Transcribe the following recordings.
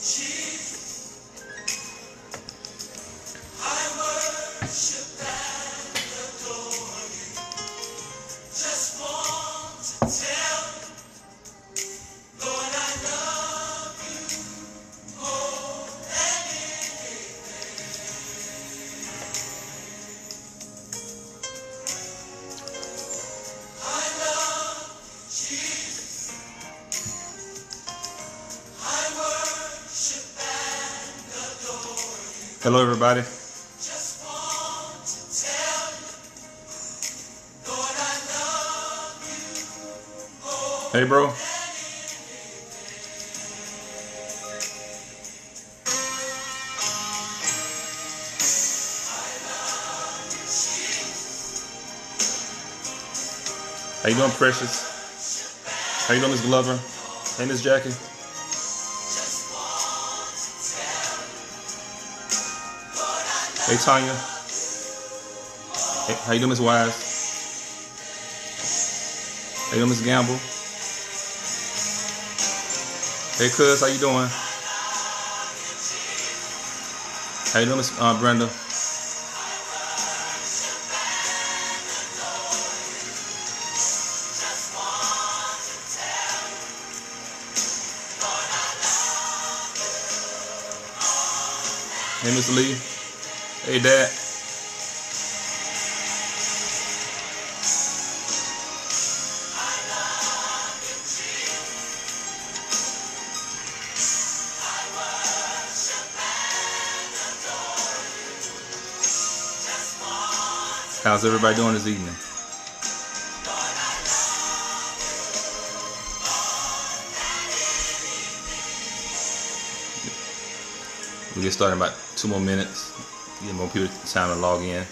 Hello, everybody. Hey, bro. How you doing, Precious? How you doing, Miss Glover? Hey, Miss Jackie. Hey, Tanya. Hey, how you doing, Miss Wise? How you doing, Miss Gamble? Hey, Cuz, how you doing? How you doing, Miss Brenda? Hey, Miss Lee. Hey, Dad. How's everybody doing this evening? We'll get started in about 2 more minutes. Give more people time to log in.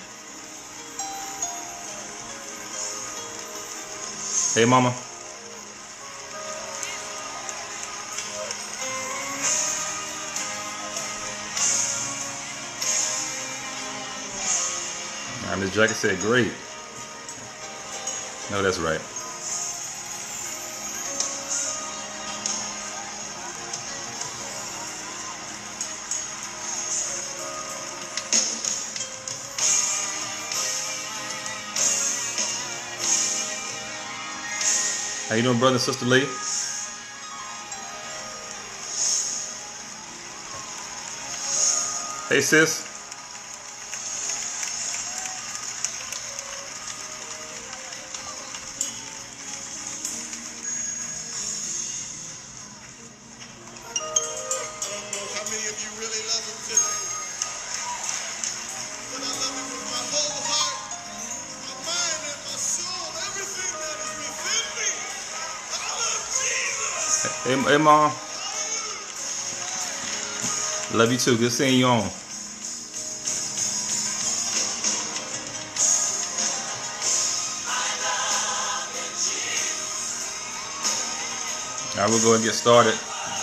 Hey, Mama. Miss Jackie said, great. No, that's right. How you doing, brother and sister Lee? Hey, sis. Hey, Mom. Love you too. Good seeing you on. All right, we'll go and get started.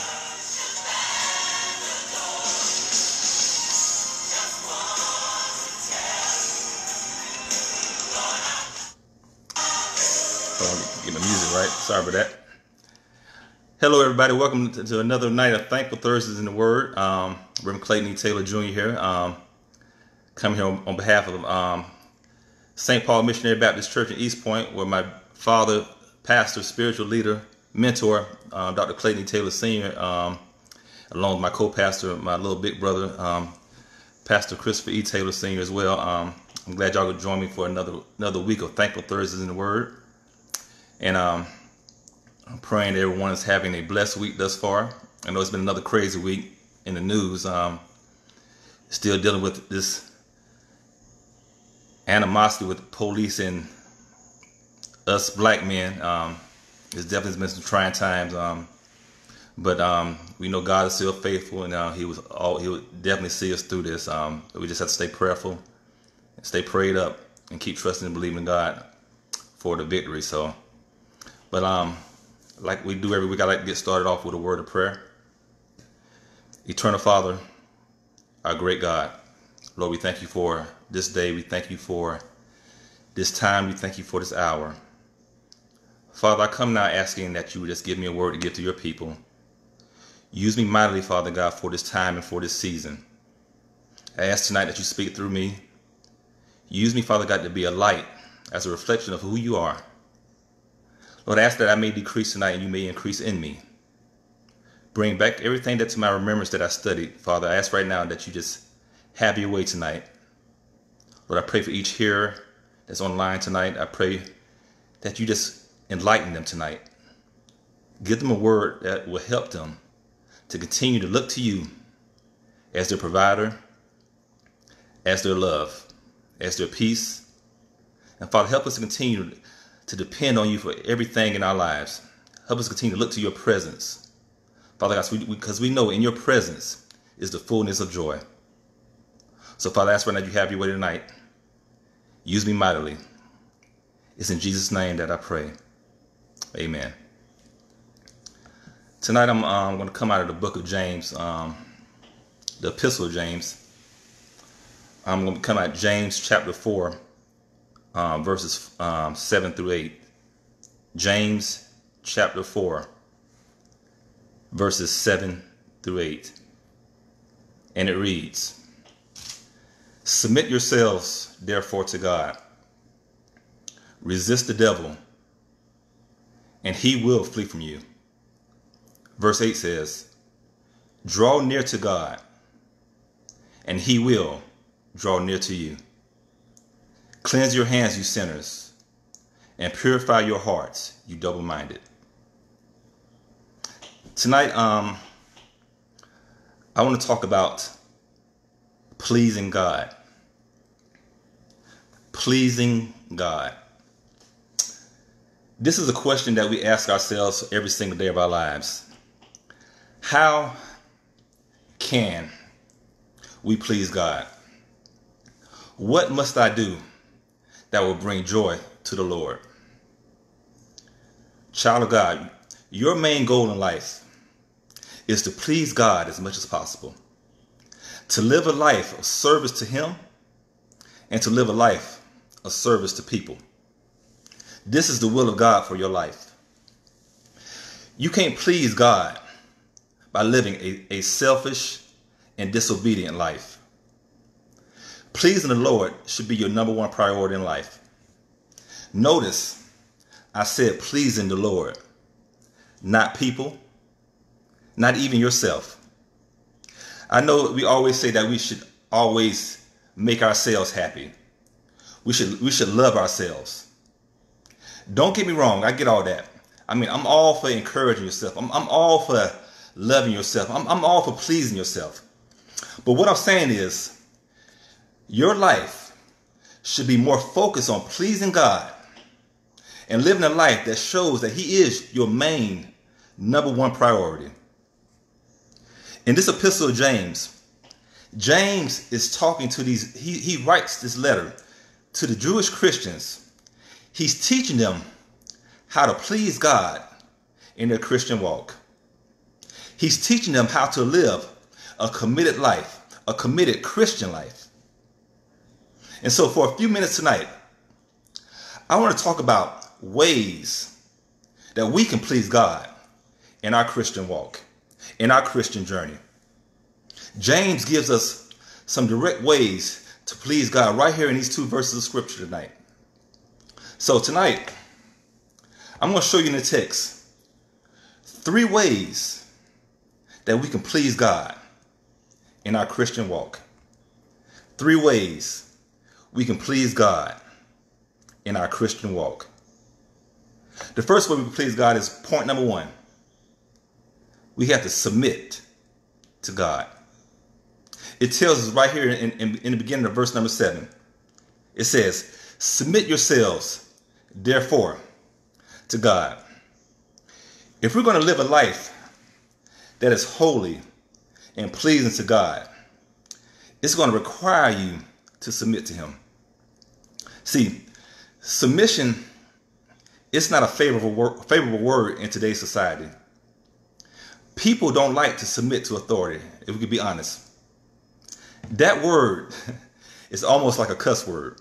Oh, get my music right. Sorry for that. Hello, everybody. Welcome to another night of Thankful Thursdays in the Word. Reverend Clayton E. Taylor Jr. here. Coming here on behalf of St. Paul Missionary Baptist Church in East Point, where my father, pastor, spiritual leader, mentor, Dr. Clayton E. Taylor Sr., along with my co-pastor, my little big brother, Pastor Christopher E. Taylor Sr. as well. I'm glad y'all could join me for another week of Thankful Thursdays in the Word. And I'm praying that everyone is having a blessed week thus far. I know it's been another crazy week in the news. Still dealing with this animosity with the police and us black men. It's definitely been some trying times. But we know God is still faithful, and He will definitely see us through this. We just have to stay prayerful, stay prayed up, and keep trusting and believing in God for the victory. So, but like we do every week, I like to get started off with a word of prayer. Eternal Father, our great God, Lord, we thank you for this day. We thank you for this time. We thank you for this hour. Father, I come now asking that you would just give me a word to give to your people. Use me mightily, Father God, for this time and for this season. I ask tonight that you speak through me. Use me, Father God, to be a light as a reflection of who you are. Lord, I ask that I may decrease tonight and you may increase in me. Bring back everything that to my remembrance that I studied. Father, I ask right now that you just have your way tonight. Lord, I pray for each hearer that's online tonight. I pray that you just enlighten them tonight. Give them a word that will help them to continue to look to you as their provider, as their love, as their peace. And Father, help us to continue to depend on you for everything in our lives. Help us continue to look to your presence. Father God, because we know in your presence is the fullness of joy. So Father, I ask right now that you have your way tonight. Use me mightily. It's in Jesus' name that I pray. Amen. Tonight I'm going to come out of the book of James, the epistle of James. I'm going to come out James chapter 4, verses 7 through 8. James chapter 4, verses 7 through 8. And it reads, "Submit yourselves, therefore, to God. Resist the devil, and he will flee from you." Verse 8 says, "Draw near to God, and he will draw near to you. Cleanse your hands, you sinners, and purify your hearts, you double-minded." Tonight, I want to talk about pleasing God. Pleasing God. This is a question that we ask ourselves every single day of our lives. How can we please God? What must I do that will bring joy to the Lord? Child of God, your main goal in life is to please God as much as possible, to live a life of service to Him, and to live a life of service to people. This is the will of God for your life. You can't please God by living a selfish and disobedient life. Pleasing the Lord should be your number one priority in life. Notice I said pleasing the Lord, not people, not even yourself. I know we always say that we should always make ourselves happy. We should love ourselves. Don't get me wrong, I get all that. I mean, I'm all for encouraging yourself. I'm all for loving yourself. I'm all for pleasing yourself. But what I'm saying is, your life should be more focused on pleasing God and living a life that shows that He is your main number one priority. In this epistle of James, James is talking to these, he writes this letter to the Jewish Christians. He's teaching them how to please God in their Christian walk. He's teaching them how to live a committed life, a committed Christian life. And so for a few minutes tonight, I want to talk about ways that we can please God in our Christian walk, in our Christian journey. James gives us some direct ways to please God right here in these two verses of scripture tonight. So tonight, I'm going to show you in the text 3 ways that we can please God in our Christian walk. 3 ways we can please God in our Christian walk. The first way we can please God is point number 1. We have to submit to God. It tells us right here in the beginning of verse number 7. It says, "Submit yourselves, therefore, to God." If we're going to live a life that is holy and pleasing to God, it's going to require you to submit to Him. See, submission is not a favorable word in today's society. People don't like to submit to authority, if we could be honest. That word is almost like a cuss word.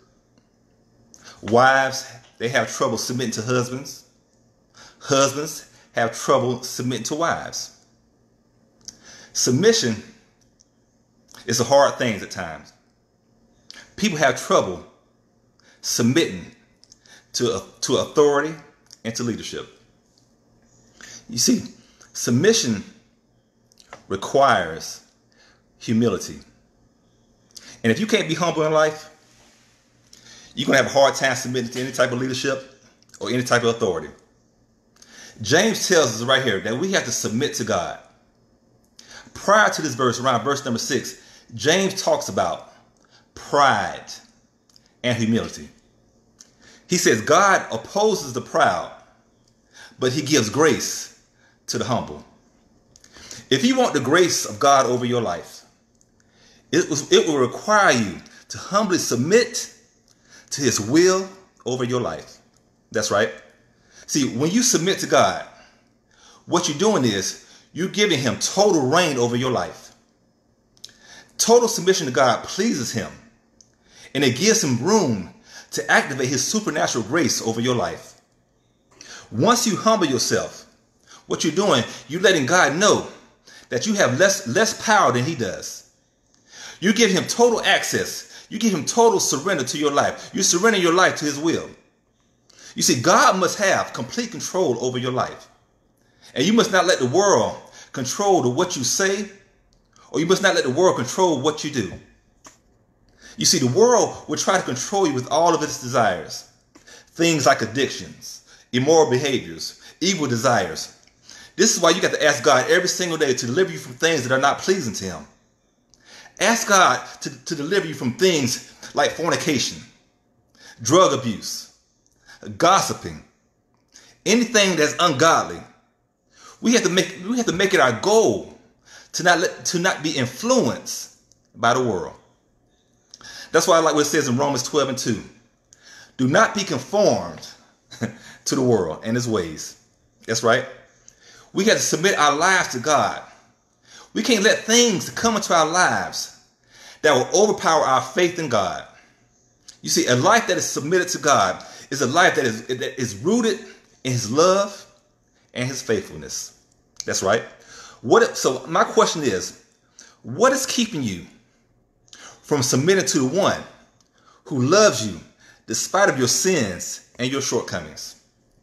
Wives, they have trouble submitting to husbands. Husbands have trouble submitting to wives. Submission is a hard thing at times. People have trouble submitting to authority and to leadership. You see, submission requires humility. And if you can't be humble in life, you're going to have a hard time submitting to any type of leadership or any type of authority. James tells us right here that we have to submit to God. Prior to this verse, around verse number 6, James talks about pride and humility. He says God opposes the proud, but he gives grace to the humble. If you want the grace of God over your life, it will require you to humbly submit to his will over your life. That's right. See, when you submit to God, what you're doing is you're giving him total reign over your life. Total submission to God pleases him, and it gives him room to activate his supernatural grace over your life. Once you humble yourself, what you're doing, you're letting God know that you have less power than he does. You give him total access. You give him total surrender to your life. You surrender your life to his will. You see, God must have complete control over your life. And you must not let the world control what you say, or you must not let the world control what you do. You see, the world will try to control you with all of its desires. Things like addictions, immoral behaviors, evil desires. This is why you got to ask God every single day to deliver you from things that are not pleasing to him. Ask God to deliver you from things like fornication, drug abuse, gossiping, anything that's ungodly. We have to make it our goal to not be influenced by the world. That's why I like what it says in Romans 12:2. Do not be conformed to the world and its ways. That's right. We have to submit our lives to God. We can't let things come into our lives that will overpower our faith in God. You see, a life that is submitted to God is a life that is rooted in his love and his faithfulness. That's right. So my question is, what is keeping you from submitting to the one who loves you despite of your sins and your shortcomings?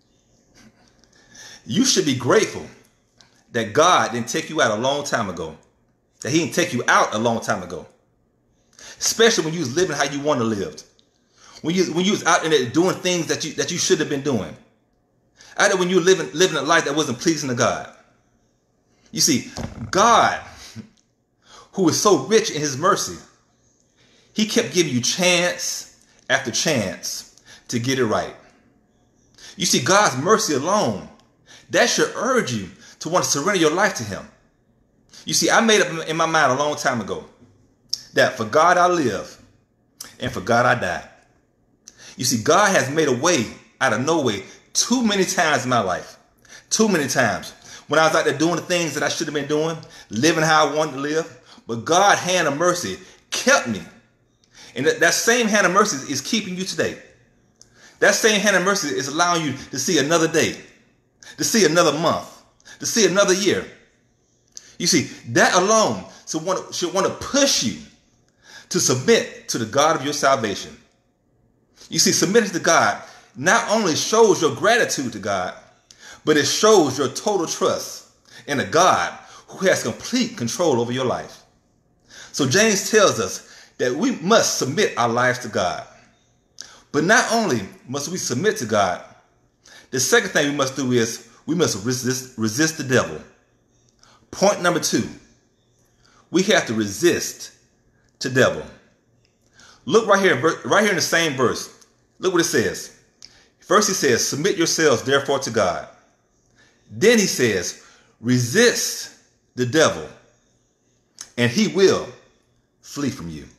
You should be grateful that God didn't take you out a long time ago, that he didn't take you out a long time ago, especially when you was living how you want to live, when you was out in there doing things that you should have been doing, out there when you were living a life that wasn't pleasing to God. You see, God, who is so rich in his mercy, he kept giving you chance after chance to get it right. You see, God's mercy alone, that should urge you to want to surrender your life to him. You see, I made up in my mind a long time ago that for God I live and for God I die. You see, God has made a way out of no way too many times in my life. Too many times. When I was out there doing the things that I should have been doing, living how I wanted to live, but God's hand of mercy kept me. And that same hand of mercy is keeping you today. That same hand of mercy is allowing you to see another day, to see another month, to see another year. You see, that alone should want to push you to submit to the God of your salvation. You see, submitting to God not only shows your gratitude to God, but it shows your total trust in a God who has complete control over your life. So James tells us that we must submit our lives to God. But not only must we submit to God, the second thing we must do is we must resist the devil. Point number 2, we have to resist the devil. Look right here in the same verse. Look what it says. First he says, submit yourselves therefore to God. Then he says, resist the devil and he will flee from you.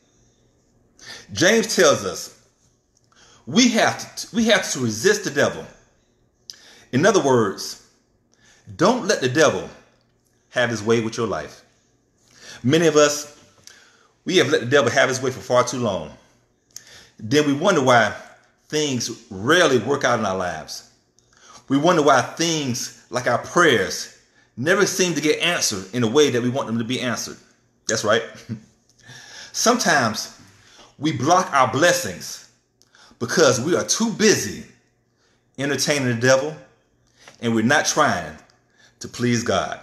James tells us we have to resist the devil. In other words, don't let the devil have his way with your life. Many of us, we have let the devil have his way for far too long. Then we wonder why things rarely work out in our lives. We wonder why things like our prayers never seem to get answered in the way that we want them to be answered. That's right. Sometimes we block our blessings because we are too busy entertaining the devil and we're not trying to please God.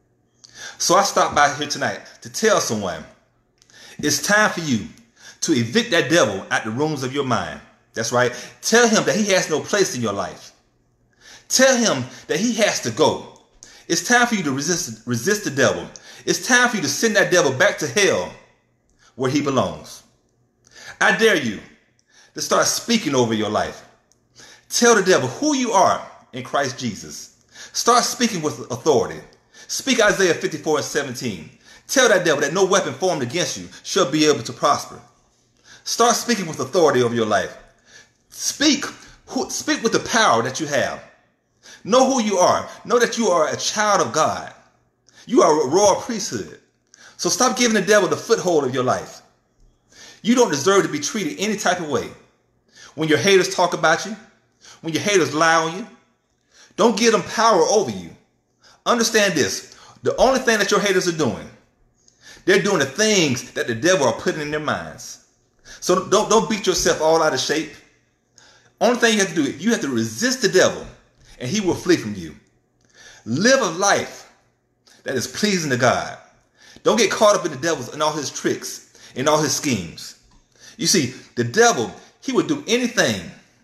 So I stopped by here tonight to tell someone it's time for you to evict that devil out the rooms of your mind. That's right. Tell him that he has no place in your life. Tell him that he has to go. It's time for you to resist the devil. It's time for you to send that devil back to hell where he belongs. I dare you to start speaking over your life. Tell the devil who you are in Christ Jesus. Start speaking with authority. Speak Isaiah 54:17. Tell that devil that no weapon formed against you shall be able to prosper. Start speaking with authority over your life. Speak with the power that you have. Know who you are. Know that you are a child of God. You are a royal priesthood. So stop giving the devil the foothold of your life. You don't deserve to be treated any type of way. When your haters talk about you, when your haters lie on you, don't give them power over you. Understand this. The only thing that your haters are doing, they're doing the things that the devil are putting in their minds. So don't beat yourself all out of shape. Only thing you have to do, you have to resist the devil and he will flee from you. Live a life that is pleasing to God. Don't get caught up in the devil's and all his tricks and all his schemes. You see, the devil, he will do anything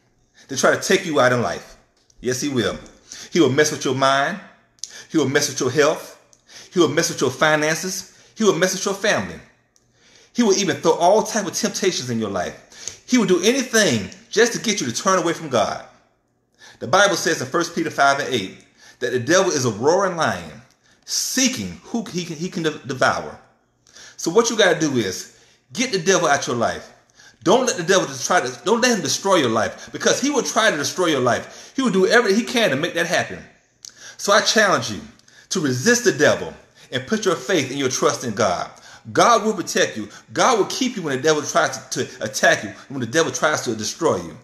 to try to take you out in life. Yes, he will. He will mess with your mind. He will mess with your health. He will mess with your finances. He will mess with your family. He will even throw all type of temptations in your life. He will do anything just to get you to turn away from God. The Bible says in 1 Peter 5:8 that the devil is a roaring lion seeking who he can devour. So what you got to do is get the devil out your life. Don't let the devil don't let him destroy your life, because he will try to destroy your life. He will do everything he can to make that happen. So I challenge you to resist the devil and put your faith and your trust in God. God will protect you. God will keep you when the devil tries to attack you, when the devil tries to destroy you.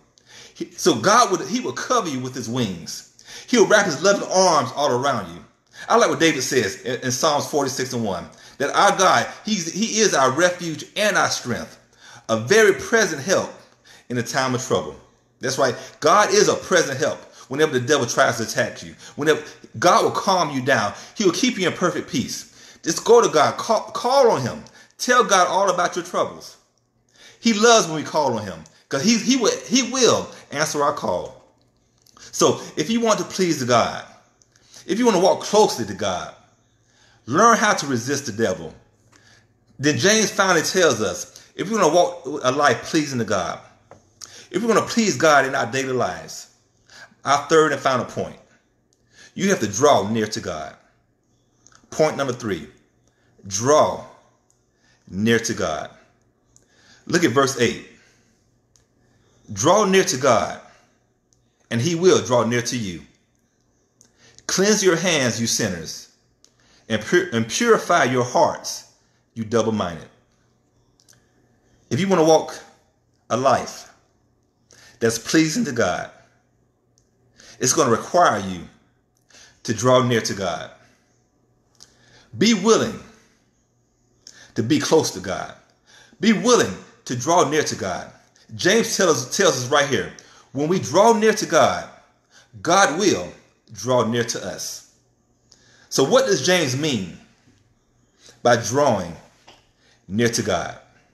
So he will cover you with his wings. He will wrap his loving arms all around you. I like what David says in Psalms 46:1, that our God, he is our refuge and our strength, a very present help in a time of trouble. That's right. God is a present help whenever the devil tries to attack you. Whenever God will calm you down, he will keep you in perfect peace. Just go to God, call on him. Tell God all about your troubles. He loves when we call on him, because he will answer our call. So if you want to please God, if you want to walk closely to God, learn how to resist the devil. Then James finally tells us, if we're going to walk a life pleasing to God, if we're going to please God in our daily lives, our third and final point, you have to draw near to God. Point number 3, draw near to God. Look at verse 8. Draw near to God, and he will draw near to you. Cleanse your hands, you sinners, and purify your hearts, you double-minded. If you want to walk a life that's pleasing to God, it's going to require you to draw near to God. Be willing to be close to God. Be willing to draw near to God. James tells us right here, when we draw near to God, God will draw near to us. So what does James mean by drawing near to God?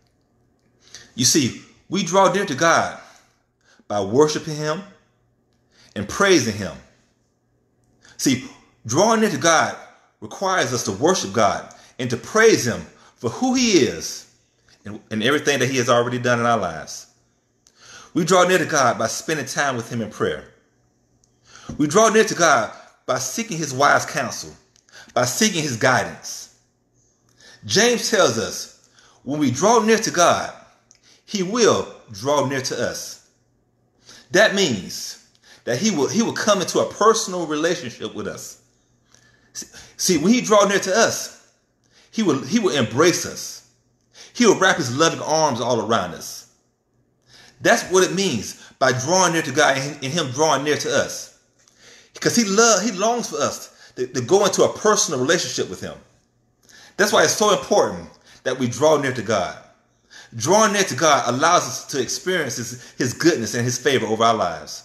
You see, we draw near to God by worshiping him and praising him. See, drawing near to God requires us to worship God and to praise him for who he is and everything that he has already done in our lives. We draw near to God by spending time with him in prayer. We draw near to God by seeking his wise counsel, by seeking his guidance. James tells us when we draw near to God, he will draw near to us. That means that he will come into a personal relationship with us. See, when he draws near to us, he will embrace us. He will wrap his loving arms all around us. That's what it means by drawing near to God and him drawing near to us. Because he longs for us to go into a personal relationship with him. That's why it's so important that we draw near to God. Drawing near to God allows us to experience his goodness and his favor over our lives.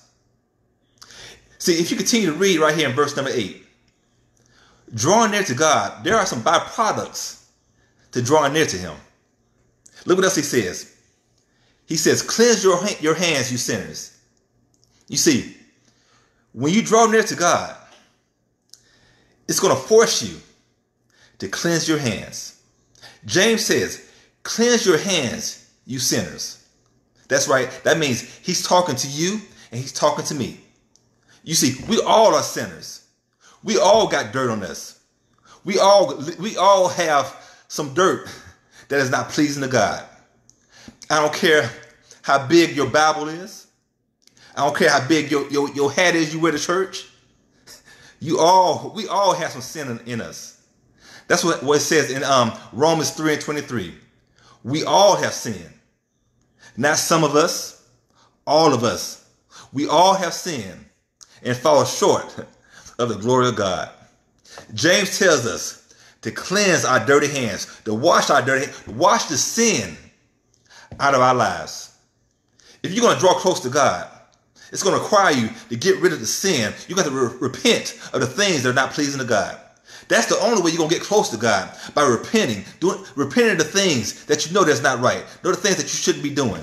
See, if you continue to read right here in verse number 8, drawing near to God, there are some byproducts to drawing near to him. Look what else he says. He says, cleanse your hands, you sinners. You see, when you draw near to God, it's going to force you to cleanse your hands. James says, cleanse your hands, you sinners. That's right. That means he's talking to you and he's talking to me. You see, we all are sinners. We all got dirt on us. We all have some dirt that is not pleasing to God. I don't care how big your Bible is. I don't care how big your hat is you wear to church. We all have some sin in us. That's what it says in Romans 3:23. We all have sinned. Not some of us, all of us. We all have sinned and fall short of the glory of God. James tells us to cleanse our dirty hands, to wash our dirty hands, wash the sin out of our lives. If you're going to draw close to God, it's going to require you to get rid of the sin. You're going to repent of the things that are not pleasing to God. That's the only way you're going to get close to God, by repenting of the things that you know that's not right, know the things that you shouldn't be doing.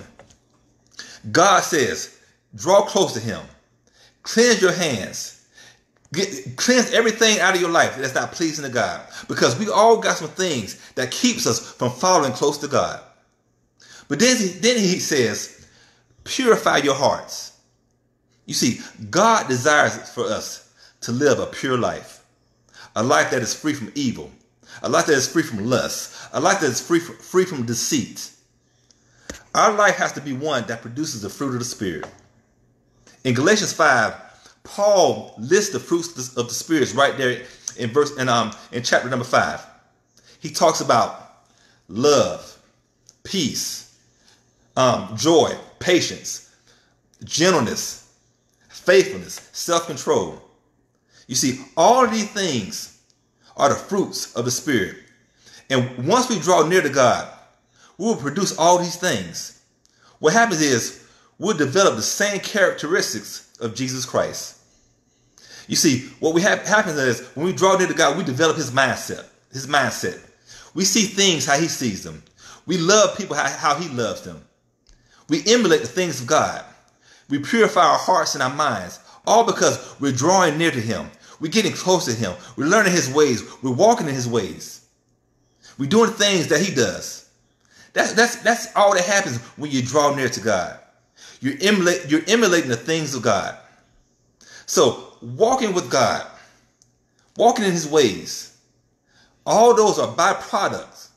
God says, draw close to him. Cleanse your hands. Cleanse everything out of your life that's not pleasing to God, because we all got some things that keeps us from following close to God. But then he says, purify your hearts. You see, God desires for us to live a pure life, a life that is free from evil, a life that is free from lust, a life that is free from deceit. Our life has to be one that produces the fruit of the Spirit. In Galatians 5, Paul lists the fruits of the Spirit right there in chapter number 5. He talks about love, peace, joy, patience, gentleness, faithfulness, self-control. You see, all of these things are the fruits of the Spirit. And once we draw near to God, we will produce all these things. What happens is we'll develop the same characteristics of Jesus Christ. You see, what happens is when we draw near to God, we develop his mindset. We see things how he sees them. We love people how he loves them. We emulate the things of God. We purify our hearts and our minds, all because we're drawing near to him. We're getting close to him. We're learning his ways. We're walking in his ways. We're doing things that he does. That's all that happens when you draw near to God. You're emulating the things of God. So walking with God, walking in his ways, all those are byproducts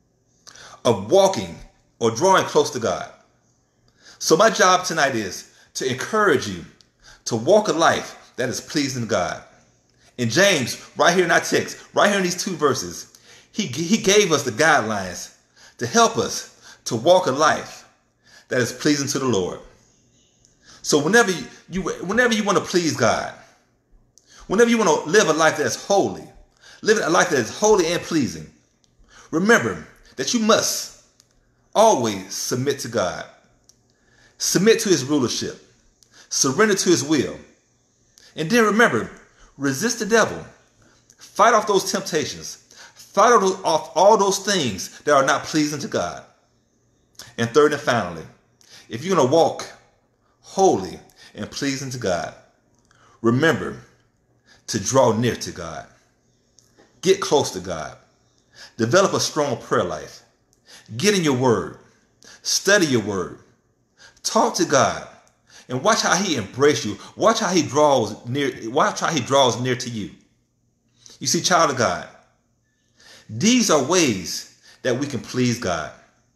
of walking or drawing close to God. So my job tonight is to encourage you to walk a life that is pleasing to God. In James, right here in our text, right here in these 2 verses, he gave us the guidelines to help us to walk a life that is pleasing to the Lord. So whenever you want to please God, whenever you want to live a life that is holy, live a life that is holy and pleasing, remember that you must always submit to God. Submit to his rulership. Surrender to his will. And then remember, resist the devil. Fight off those temptations. Fight off all those things that are not pleasing to God. And third and finally, if you're going to walk holy and pleasing to God, remember to draw near to God. Get close to God. Develop a strong prayer life. Get in your word. Study your word. Talk to God. And watch how he embraces you. Watch how he draws near to you. You see, child of God, these are ways that we can please God.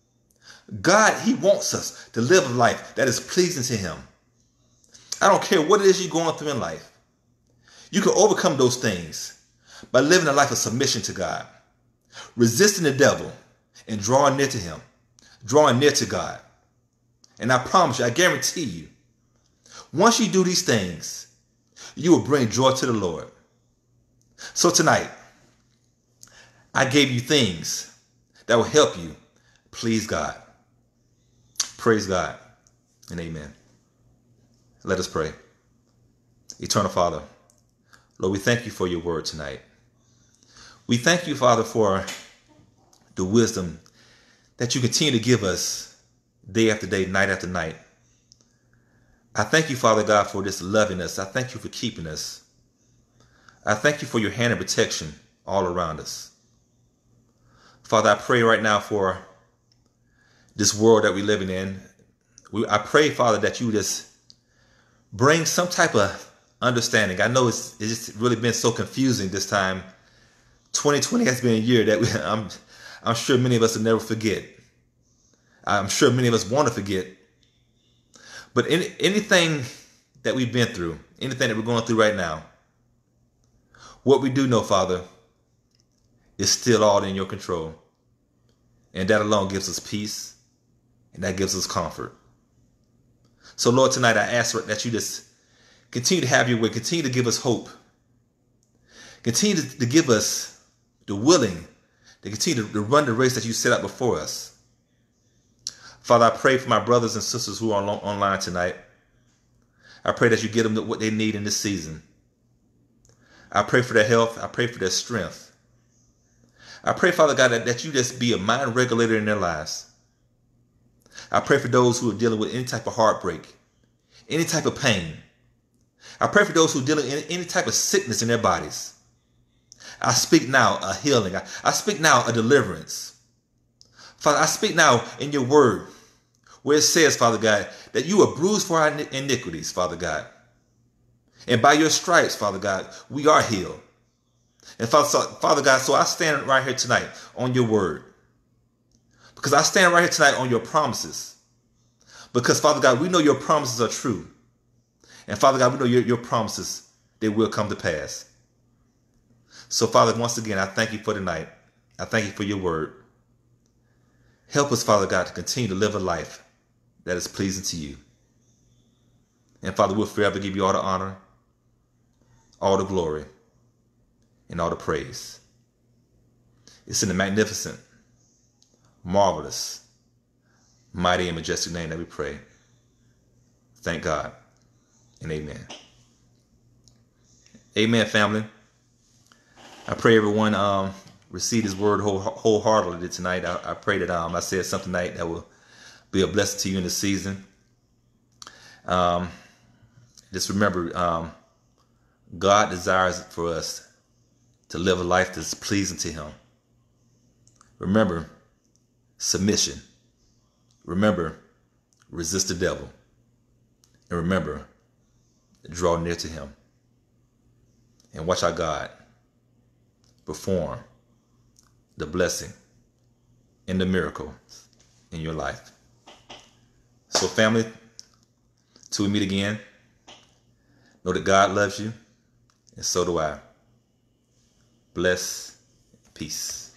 God, he wants us to live a life that is pleasing to him. I don't care what it is you're going through in life. You can overcome those things by living a life of submission to God, resisting the devil, and drawing near to him, drawing near to God. And I promise you, I guarantee you, once you do these things, you will bring joy to the Lord. So tonight, I gave you things that will help you please God. Praise God and amen. Let us pray. Eternal Father, Lord, we thank you for your word tonight. We thank you, Father, for the wisdom that you continue to give us day after day, night after night. I thank you, Father God, for this loving us. I thank you for keeping us. I thank you for your hand of protection all around us. Father, I pray right now for this world that we're living in. I pray, Father, that you just bring some type of understanding. I know it's just really been so confusing this time. 2020 has been a year that I'm sure many of us will never forget. I'm sure many of us want to forget. But anything that we've been through, anything that we're going through right now, what we do know, Father, is still all in your control. And that alone gives us peace, and that gives us comfort. So, Lord, tonight I ask that you just continue to have your way, continue to give us hope, continue to give us the willing to continue to run the race that you set out before us. Father, I pray for my brothers and sisters who are online tonight. I pray that you give them what they need in this season. I pray for their health. I pray for their strength. I pray, Father God, that you just be a mind regulator in their lives. I pray for those who are dealing with any type of heartbreak, any type of pain. I pray for those who are dealing with any type of sickness in their bodies. I speak now a healing. I speak now a deliverance. Father, I speak now in your word where it says, Father God, that you are bruised for our iniquities, Father God. And by your stripes, Father God, we are healed. And Father God, so I stand right here tonight on your word. Because I stand right here tonight on your promises. Because, Father God, we know your promises are true. And, Father God, we know your promises, they will come to pass. So, Father, once again, I thank you for tonight. I thank you for your word. Help us, Father God, to continue to live a life that is pleasing to you. And, Father, we'll forever give you all the honor, all the glory, and all the praise. It's in the magnificent, marvelous, mighty, and majestic name that we pray. Thank God and amen. Amen, family. I pray everyone receive this word wholeheartedly tonight. I pray that I said something tonight that will be a blessing to you in this season. Just remember, God desires for us to live a life that's pleasing to him. Remember, submission. Remember, resist the devil. And remember, draw near to him. And watch our God perform the blessing and the miracle in your life. So, family, till we meet again, know that God loves you, and so do I. Bless, peace.